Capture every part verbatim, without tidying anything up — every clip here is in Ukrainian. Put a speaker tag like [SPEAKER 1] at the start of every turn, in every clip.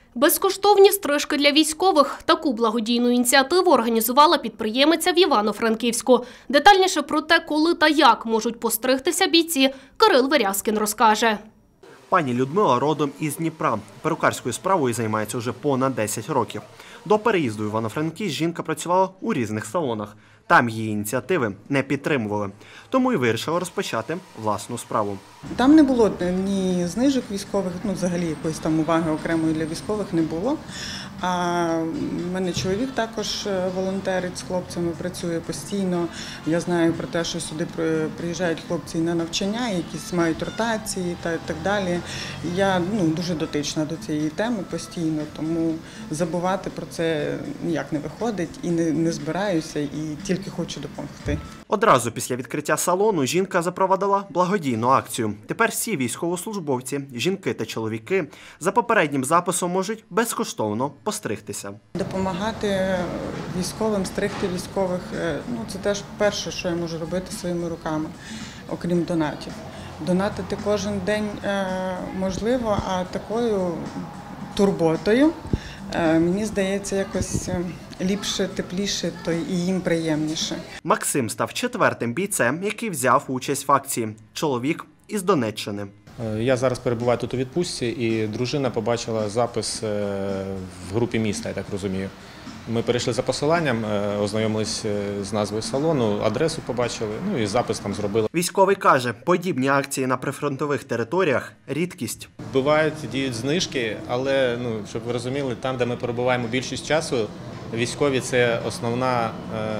[SPEAKER 1] Безкоштовні стрижки для військових. Таку благодійну ініціативу організувала підприємиця в Івано-Франківську. Детальніше про те, коли та як можуть постригтися бійці, Кирил Верязкін розкаже.
[SPEAKER 2] Пані Людмила родом із Дніпра. Перукарською справою займається вже понад десять років. До переїзду в Івано-Франківськ жінка працювала у різних салонах. Там її ініціативи не підтримували. Тому і вирішила розпочати власну справу.
[SPEAKER 3] Там не було ні знижок військових, ну взагалі якоїсь там уваги окремої для військових не було. А в мене чоловік також волонтерить з хлопцями, працює постійно. Я знаю про те, що сюди приїжджають хлопці на навчання, якісь мають ротації та так далі. Я ну, дуже дотична до цієї теми постійно, тому забувати про це ніяк не виходить і не, не збираюся, і тільки хочу допомогти.
[SPEAKER 2] Одразу після відкриття салону жінка запровадила благодійну акцію. Тепер всі військовослужбовці, жінки та чоловіки за попереднім записом можуть безкоштовно постригтися.
[SPEAKER 3] Допомагати військовим, стригти військових – ну, це теж перше, що я можу робити своїми руками, окрім донатів. Донатити кожен день можливо, а такою турботою, мені здається, якось ліпше, тепліше, то і їм приємніше.
[SPEAKER 2] Максим став четвертим бійцем, який взяв участь в акції. Чоловік із Донеччини.
[SPEAKER 4] Я зараз перебуваю тут у відпустці, і дружина побачила запис в групі міста, я так розумію. Ми перейшли за посиланням, ознайомились з назвою салону, адресу побачили, ну і запис там зробили.
[SPEAKER 2] Військовий каже, подібні акції на прифронтових територіях – рідкість.
[SPEAKER 4] Бувають, діють знижки, але, ну, щоб ви розуміли, там, де ми перебуваємо більшість часу, військові – це основна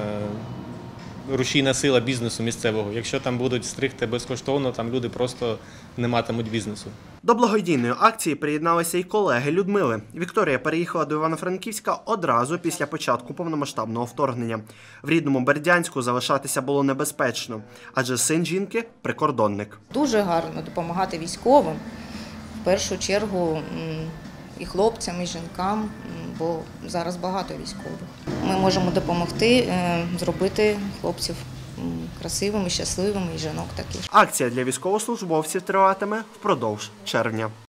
[SPEAKER 4] е, рушійна сила бізнесу місцевого. Якщо там будуть стригти безкоштовно, там люди просто не матимуть бізнесу.
[SPEAKER 2] До благодійної акції приєдналися й колеги Людмили. Вікторія переїхала до Івано-Франківська одразу після початку повномасштабного вторгнення. В рідному Бердянську залишатися було небезпечно, адже син жінки – прикордонник.
[SPEAKER 5] Дуже гарно допомагати військовим, в першу чергу і хлопцям, і жінкам, бо зараз багато військових. Ми можемо допомогти зробити хлопців красивими, щасливими і жінок також.
[SPEAKER 2] Акція для військовослужбовців триватиме впродовж червня.